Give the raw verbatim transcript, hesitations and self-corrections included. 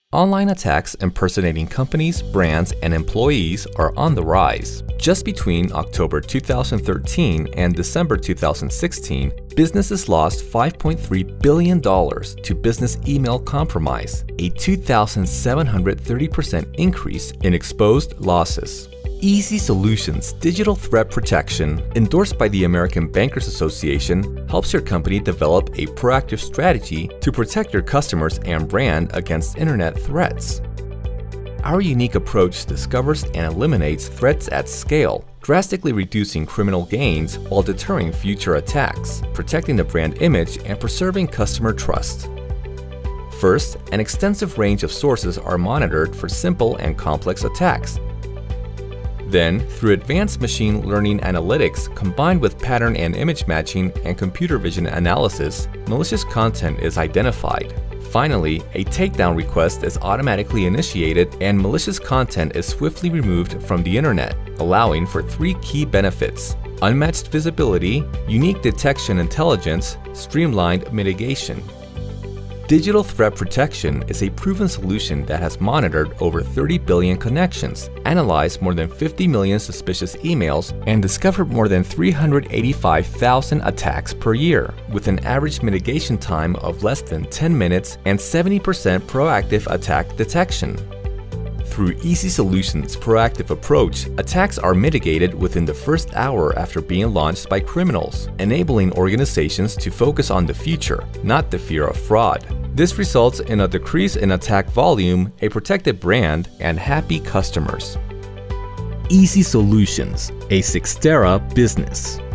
Online attacks impersonating companies, brands, and employees are on the rise. Just between October two thousand thirteen and December two thousand sixteen, businesses lost five point three billion dollars to business email compromise, a two thousand seven hundred thirty percent increase in exposed losses. Easy Solutions Digital Threat Protection, endorsed by the American Bankers Association, helps your company develop a proactive strategy to protect your customers and brand against internet threats. Our unique approach discovers and eliminates threats at scale, drastically reducing criminal gains while deterring future attacks, protecting the brand image, and preserving customer trust. First, an extensive range of sources are monitored for simple and complex attacks. Then, through advanced machine learning analytics combined with pattern and image matching and computer vision analysis, malicious content is identified. Finally, a takedown request is automatically initiated and malicious content is swiftly removed from the internet, allowing for three key benefits: unmatched visibility, unique detection intelligence, streamlined mitigation. Digital Threat Protection is a proven solution that has monitored over thirty billion connections, analyzed more than fifty million suspicious emails, and discovered more than three hundred eighty-five thousand attacks per year, with an average mitigation time of less than ten minutes and seventy percent proactive attack detection. Through Easy Solutions' proactive approach, attacks are mitigated within the first hour after being launched by criminals, enabling organizations to focus on the future, not the fear of fraud. This results in a decrease in attack volume, a protected brand, and happy customers. Easy Solutions, a Cyxtera business.